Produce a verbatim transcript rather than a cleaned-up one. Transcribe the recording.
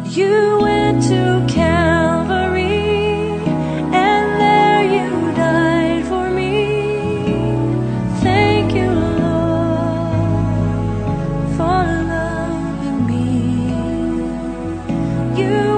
You went to Calvary, and there you died for me. Thank you, Lord, for loving me. You